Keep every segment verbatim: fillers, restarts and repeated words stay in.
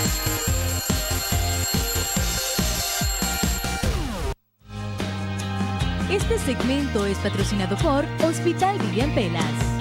Este segmento es patrocinado por Hospital Vivian Pelas.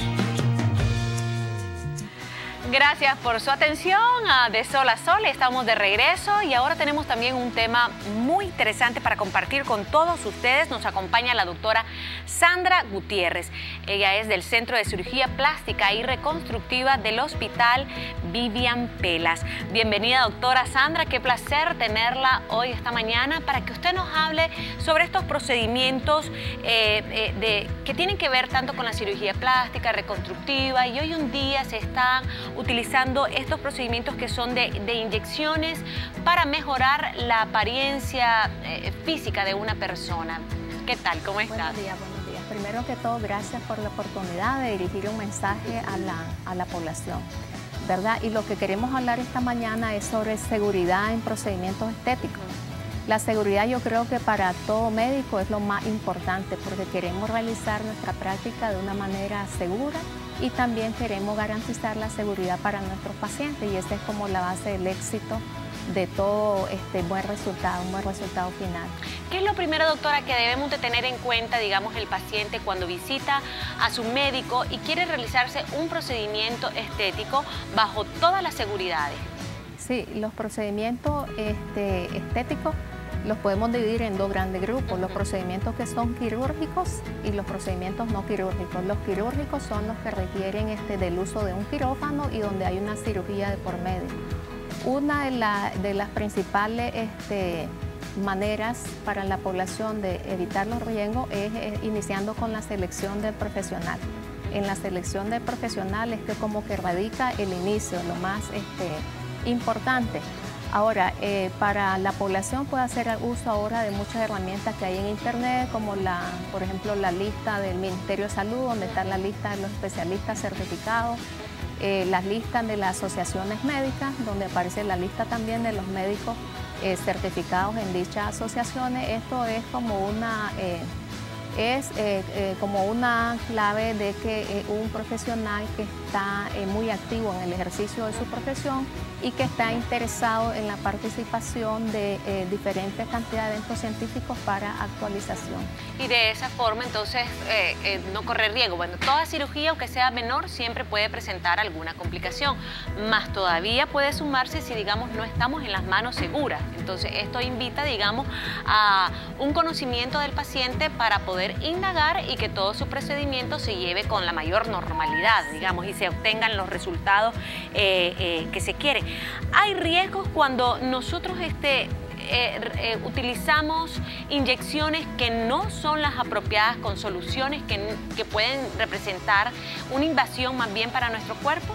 Gracias por su atención a De Sol a Sol. Estamos de regreso y ahora tenemos también un tema muy interesante para compartir con todos ustedes. Nos acompaña la doctora Sandra Gutiérrez. Ella es del Centro de Cirugía Plástica y Reconstructiva del Hospital Vivian Pelas. Bienvenida, doctora Sandra. Qué placer tenerla hoy, esta mañana, para que usted nos hable sobre estos procedimientos eh, eh, de, que tienen que ver tanto con la cirugía plástica, reconstructiva, y hoy en día se están utilizando estos procedimientos que son de, de inyecciones para mejorar la apariencia eh, física de una persona. ¿Qué tal? ¿Cómo estás? Buenos días, buenos días. Primero que todo, gracias por la oportunidad de dirigir un mensaje a la, a la población, ¿verdad? Y lo que queremos hablar esta mañana es sobre seguridad en procedimientos estéticos. La seguridad, yo creo que para todo médico es lo más importante, porque queremos realizar nuestra práctica de una manera segura y también queremos garantizar la seguridad para nuestros pacientes, y esa es como la base del éxito de todo este buen resultado, un buen resultado final. ¿Qué es lo primero, doctora, que debemos de tener en cuenta, digamos, el paciente cuando visita a su médico y quiere realizarse un procedimiento estético bajo todas las seguridades? Sí, los procedimientos este, estéticos los podemos dividir en dos grandes grupos: los procedimientos que son quirúrgicos y los procedimientos no quirúrgicos. Los quirúrgicos son los que requieren este, del uso de un quirófano y donde hay una cirugía de por medio. Una de, la, de las principales este, maneras para la población de evitar los riesgos es, es iniciando con la selección del profesional. En la selección del profesional es que como que radica el inicio, lo más este, importante. Ahora, eh, para la población puede hacer uso ahora de muchas herramientas que hay en internet, como la, por ejemplo, la lista del Ministerio de Salud, donde está la lista de los especialistas certificados, eh, las listas de las asociaciones médicas, donde aparece la lista también de los médicos eh, certificados en dichas asociaciones. Esto es como una, eh, es, eh, eh, como una clave de que eh, un profesional que está eh, muy activo en el ejercicio de su profesión y que está interesado en la participación de eh, diferentes cantidades de eventos científicos para actualización. Y de esa forma, entonces, eh, eh, no correr riesgo. Bueno, toda cirugía, aunque sea menor, siempre puede presentar alguna complicación, más todavía puede sumarse si, digamos, no estamos en las manos seguras. Entonces, esto invita, digamos, a un conocimiento del paciente para poder indagar y que todo su procedimiento se lleve con la mayor normalidad, digamos, y se obtengan los resultados eh, eh, que se quieren. Hay riesgos cuando nosotros este, eh, eh, utilizamos inyecciones que no son las apropiadas, con soluciones que, que pueden representar una invasión más bien para nuestro cuerpo.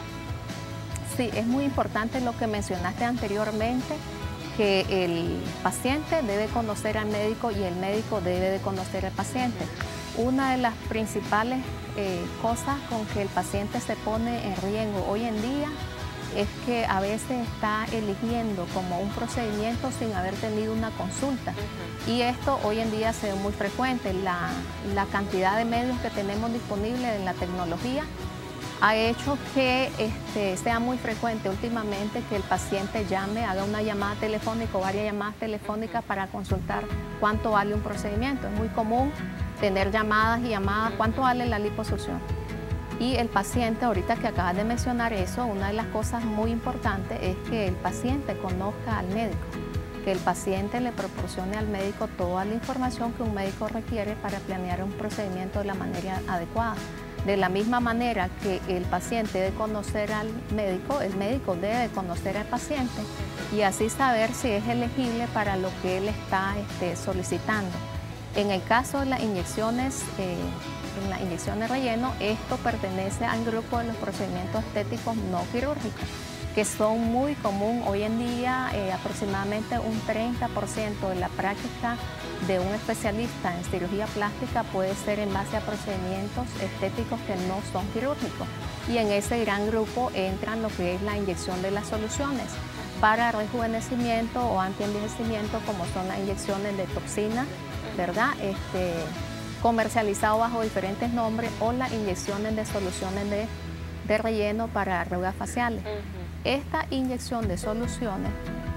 Sí, es muy importante lo que mencionaste anteriormente, que el paciente debe conocer al médico y el médico debe de conocer al paciente. Una de las principales eh, cosas con que el paciente se pone en riesgo hoy en día es que a veces está eligiendo como un procedimiento sin haber tenido una consulta. Uh-huh. Y esto hoy en día se ve muy frecuente. La, la cantidad de medios que tenemos disponibles en la tecnología ha hecho que este, sea muy frecuente últimamente que el paciente llame, haga una llamada telefónica o varias llamadas telefónicas para consultar cuánto vale un procedimiento. Es muy común tener llamadas y llamadas, ¿cuánto vale la liposucción? Y el paciente, ahorita que acabas de mencionar eso, una de las cosas muy importantes es que el paciente conozca al médico, que el paciente le proporcione al médico toda la información que un médico requiere para planear un procedimiento de la manera adecuada. De la misma manera que el paciente debe conocer al médico, el médico debe conocer al paciente y así saber si es elegible para lo que él está este, solicitando. En el caso de las inyecciones, eh, en las inyecciones de relleno, esto pertenece al grupo de los procedimientos estéticos no quirúrgicos, que son muy común hoy en día. Eh, aproximadamente un treinta por ciento de la práctica de un especialista en cirugía plástica puede ser en base a procedimientos estéticos que no son quirúrgicos. Y en ese gran grupo entran lo que es la inyección de las soluciones para rejuvenecimiento o antienvejecimiento, como son las inyecciones de toxina, ¿verdad? Este, comercializado bajo diferentes nombres, o las inyecciones de soluciones de, de relleno para arrugas faciales. Uh-huh. Esta inyección de soluciones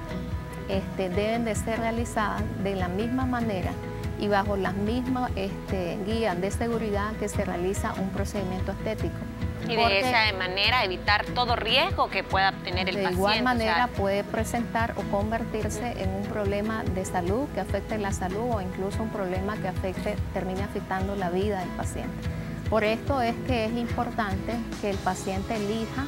este, deben de ser realizadas de la misma manera y bajo las mismas este, guías de seguridad que se realiza un procedimiento estético. Y de esa manera evitar todo riesgo que pueda tener el de paciente. De igual manera o sea, puede presentar o convertirse en un problema de salud que afecte la salud o incluso un problema que afecte, termine afectando la vida del paciente. Por esto es que es importante que el paciente elija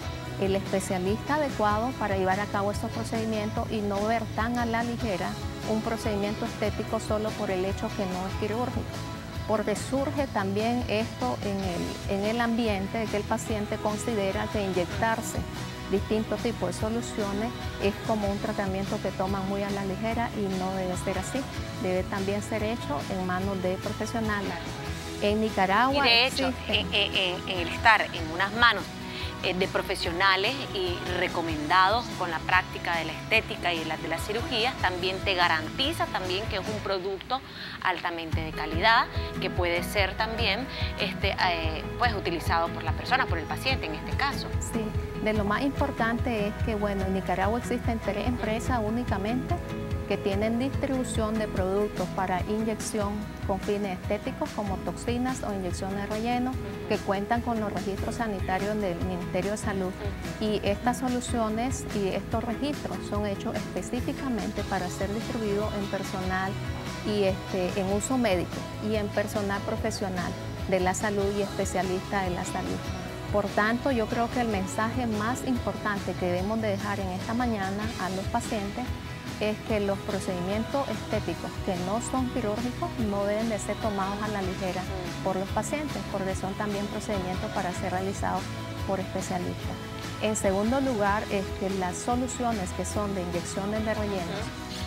el especialista adecuado para llevar a cabo estos procedimientos y no ver tan a la ligera un procedimiento estético solo por el hecho que no es quirúrgico. Porque surge también esto en el, en el ambiente de que el paciente considera que inyectarse distintos tipos de soluciones es como un tratamiento que toman muy a la ligera y no debe ser así. Debe también ser hecho en manos de profesionales. En Nicaragua y de hecho, existe... en, en, en el estar en unas manos de profesionales y recomendados con la práctica de la estética y de la, de las cirugías, también te garantiza también que es un producto altamente de calidad, que puede ser también este, eh, pues, utilizado por la persona, por el paciente en este caso. Sí, de lo más importante es que, bueno, en Nicaragua existen tres empresas únicamente que tienen distribución de productos para inyección con fines estéticos como toxinas o inyecciones de relleno que cuentan con los registros sanitarios del Ministerio de Salud. Y estas soluciones y estos registros son hechos específicamente para ser distribuidos en personal y este, en uso médico y en personal profesional de la salud y especialista de la salud. Por tanto, yo creo que el mensaje más importante que debemos de dejar en esta mañana a los pacientes es que los procedimientos estéticos que no son quirúrgicos no deben de ser tomados a la ligera por los pacientes, porque son también procedimientos para ser realizados por especialistas. En segundo lugar, es que las soluciones que son de inyecciones de rellenos,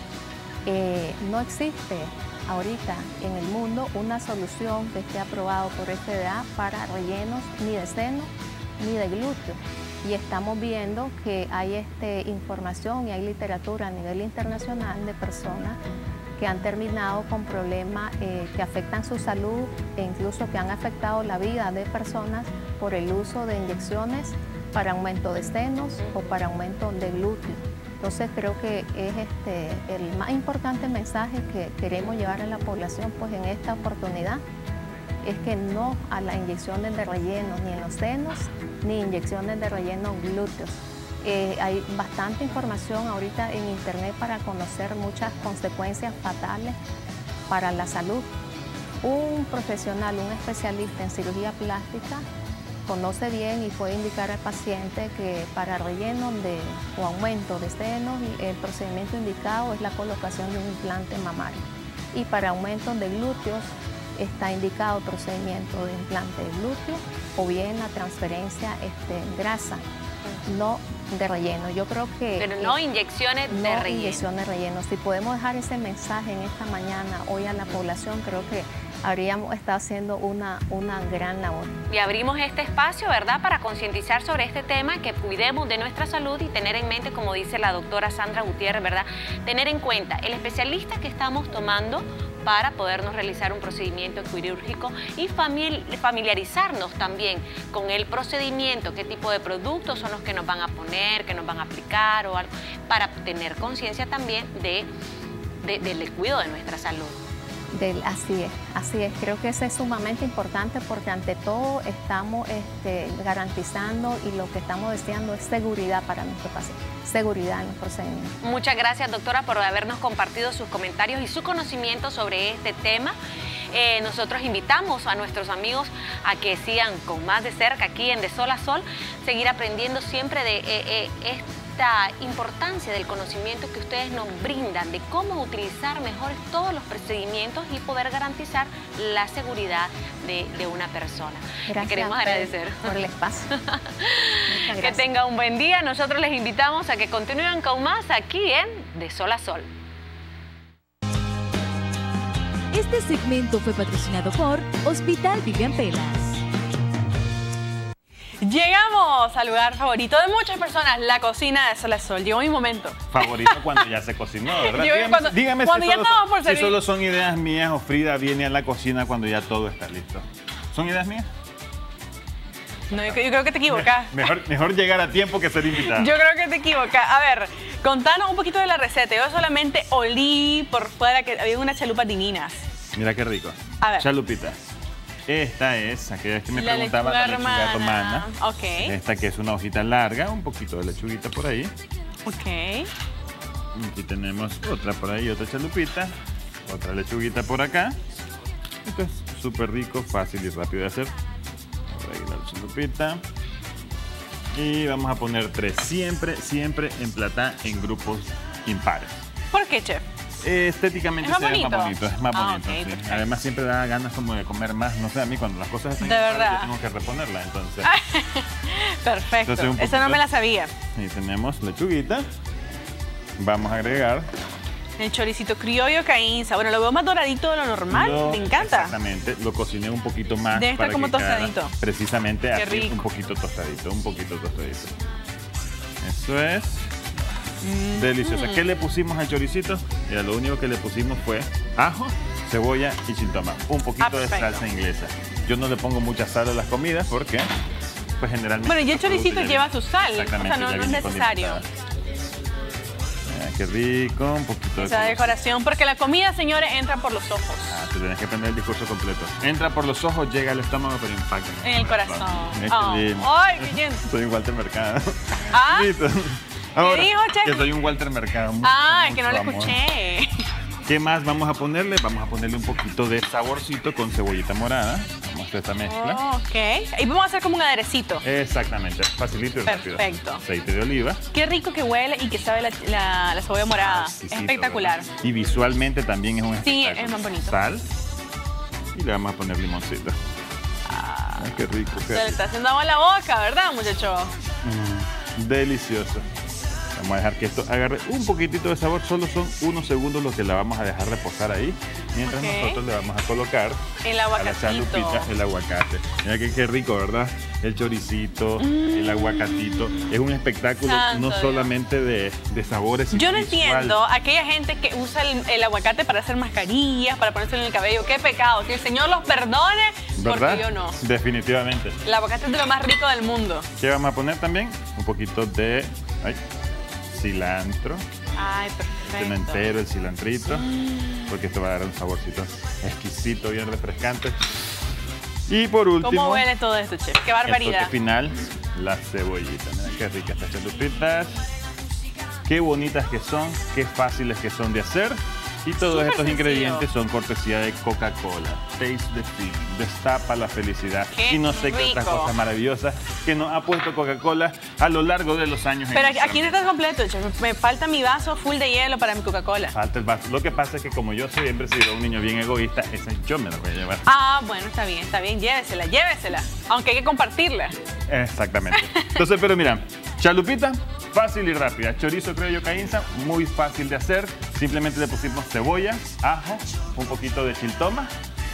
eh, no existe ahorita en el mundo una solución que esté aprobada por F D A para rellenos ni de seno ni de glúteo. Y estamos viendo que hay este, información y hay literatura a nivel internacional de personas que han terminado con problemas eh, que afectan su salud e incluso que han afectado la vida de personas por el uso de inyecciones para aumento de senos o para aumento de glúteo. Entonces creo que es este, el más importante mensaje que queremos llevar a la población pues, en esta oportunidad. Es que no a las inyecciones de relleno ni en los senos ni inyecciones de relleno glúteos. Eh, hay bastante información ahorita en internet para conocer muchas consecuencias fatales para la salud. Un profesional, un especialista en cirugía plástica conoce bien y puede indicar al paciente que para relleno de, o aumento de senos el procedimiento indicado es la colocación de un implante mamario. Y para aumento de glúteos está indicado procedimiento de implante de glúteo o bien la transferencia este, en grasa, no de relleno. Yo creo que... Pero no eh, inyecciones de no relleno. inyecciones de relleno. Si podemos dejar ese mensaje en esta mañana, hoy a la población, creo que habríamos estado haciendo una, una gran labor. Y abrimos este espacio, ¿verdad?, para concientizar sobre este tema, que cuidemos de nuestra salud y tener en mente, como dice la doctora Sandra Gutiérrez, ¿verdad?, tener en cuenta el especialista que estamos tomando para podernos realizar un procedimiento quirúrgico y familiarizarnos también con el procedimiento, qué tipo de productos son los que nos van a poner, que nos van a aplicar o algo, para tener conciencia también de, de, del cuidado de nuestra salud. Del, así es, así es. Creo que eso es sumamente importante porque ante todo estamos este, garantizando y lo que estamos deseando es seguridad para nuestro paciente, seguridad en los procedimientos. Muchas gracias, doctora, por habernos compartido sus comentarios y su conocimiento sobre este tema. Eh, nosotros invitamos a nuestros amigos a que sigan con más de cerca aquí en De Sol a Sol, seguir aprendiendo siempre de eh, eh, esta importancia del conocimiento que ustedes nos brindan de cómo utilizar mejor todos los procedimientos y poder garantizar la seguridad de, de una persona. Gracias. Le queremos agradecer por el espacio. Que tenga un buen día. Nosotros les invitamos a que continúen con más aquí en De Sol a Sol. Este segmento fue patrocinado por Hospital Vivian Pelas. Llegamos al lugar favorito de muchas personas, la cocina de Sol a Sol. Llegó mi momento. Favorito cuando ya se cocinó, ¿verdad? Yo, dígame cuando, dígame cuando si, ya solo, estamos por si servir. solo son ideas mías o Frida viene a la cocina cuando ya todo está listo. ¿Son ideas mías? No, yo, yo creo que te equivocas. Mejor, mejor llegar a tiempo que ser invitada. Yo creo que te equivocas. A ver, contanos un poquito de la receta. Yo solamente olí por fuera que había unas chalupas divinas. Mira qué rico. A ver. Chalupita. Esta es, aquella que me La preguntaba, lechuga la lechuga romana. romana. Ok. Esta que es una hojita larga, un poquito de lechuguita por ahí. Ok. Aquí tenemos otra por ahí, otra chalupita. Otra lechuguita por acá. Esto es súper rico, fácil y rápido de hacer. Por ahí la chalupita. Y vamos a poner tres. Siempre, siempre emplatar en grupos impares. ¿Por qué, chef? Estéticamente ¿Es más se ve más bonito? bonito, es más Ah, bonito. ok, Sí. perfecto. Además siempre da ganas como de comer más. No sé, a mí cuando las cosas están De impares, verdad. yo tengo que reponerla, entonces. Perfecto. Entonces, un Esa no poquito. me la sabía. Ahí tenemos lechuguita. Vamos a agregar. El choricito criollo caínza. Bueno, lo veo más doradito de lo normal. lo- Me encanta. Exactamente, lo cociné un poquito más. Debe estar para como que quedara tostadito. Precisamente Qué así, rico. un poquito tostadito, un poquito tostadito. Eso es. Mm. Deliciosa. ¿Qué le pusimos al choricito? Mira, lo único que le pusimos fue ajo, cebolla y chiltoma. Un poquito de Perfecto. salsa inglesa. Yo no le pongo mucha sal a las comidas porque, pues generalmente... Bueno, y el los productos choricito ya lleva vienen- su sal. O Exactamente, sea, no, ya no es vienen necesario. condimentadas. Mira, qué rico, un poquito de Esa color. decoración. Porque la comida, señores, entra por los ojos. Ah, te tienes que aprender el discurso completo. Entra por los ojos, llega al estómago, pero impacta. En el corazón. Mira qué Oh. lindo. Ay, qué lindo. Soy un Walter Mercado. Ah. Listo. Ahora, dijo, chef? que soy un Walter Mercado. Mucho, Ah, es que no mucho lo amor. escuché. ¿Qué más vamos a ponerle? Vamos a ponerle un poquito de saborcito con cebollita morada. Vamos a hacer esta mezcla. Oh, ok. Y vamos a hacer como un aderecito. Exactamente, facilito y rápido. Perfecto. Aceite de oliva. Qué rico que huele y que sabe la, la- la cebolla morada. Sí, es sí, espectacular. ¿verdad? Y visualmente también es un Sí, espectáculo. es más bonito. Sal. Y le vamos a poner limoncito. Ay, qué rico, qué Se le rico. está haciendo agua en la boca, ¿verdad, muchacho? Mm, delicioso. Vamos a dejar que esto agarre un poquitito de sabor. Solo son unos segundos los que la vamos a dejar reposar ahí. Mientras Ok. nosotros le vamos a colocar El a la aguacatito. chalupita el aguacate. Mira que qué rico, ¿verdad? El choricito, el aguacatito. Es un espectáculo Mm. Santo no Dios. solamente de, de sabores. Yo sino no visual. entiendo a aquella gente que usa el, el aguacate para hacer mascarillas, para ponérselo en el cabello. ¡Qué pecado! Que el Señor los perdone, ¿Verdad? porque yo no. Definitivamente. El aguacate es de lo más rico del mundo. ¿Qué vamos a poner también? Un poquito de ay, cilantro. Ay, Tiene perfecto. entero el cilantrito, porque esto va a dar un saborcito exquisito, bien refrescante. Y por último, ¿Cómo huele todo esto, chef? ¡Qué el barbaridad! toque final, la cebollita. Mira qué ricas estas chalupitas. Qué bonitas que son, qué fáciles que son de hacer. Y todos Súper estos sencillo. ingredientes son cortesía de Coca-Cola. Taste the feeling, destapa la felicidad. Qué y no sé qué otras rico. cosas maravillosas que nos ha puesto Coca-Cola a lo largo de los años. en Pero el aquí no campo. está completo, chef. Me falta mi vaso full de hielo para mi Coca-Cola. Falta el vaso. Lo que pasa es que como yo siempre he sido un niño bien egoísta, esa yo me la voy a llevar. Ah, bueno, está bien, está bien. Llévesela, llévesela. Aunque hay que compartirla. Exactamente. Entonces, pero mira, chalupita, fácil y rápida. Chorizo criollo caínza, muy fácil de hacer. Simplemente le pusimos cebolla, ajo, un poquito de chiltoma.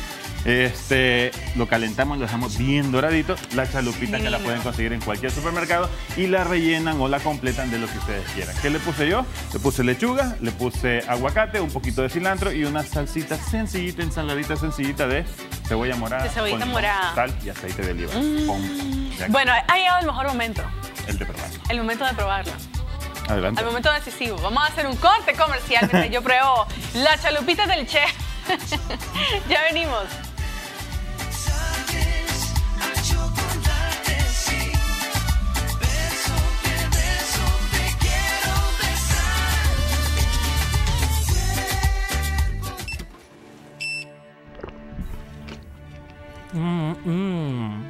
Este, lo calentamos, lo dejamos bien doradito. La chalupita que la Divino. pueden conseguir en cualquier supermercado y la rellenan o la completan de lo que ustedes quieran. ¿Qué le puse yo? Le puse lechuga, le puse aguacate, un poquito de cilantro y una salsita sencillita, ensaladita sencillita de cebolla morada, De cebollita con limón, morada. sal y aceite de oliva. Pum. Ya, Bueno, ha llegado el mejor momento. el de probar. El momento de probarlo. Adelante. Al momento decisivo. Vamos a hacer un corte comercial mientras yo pruebo la chalupita del chef. Ya venimos. Mm, mm.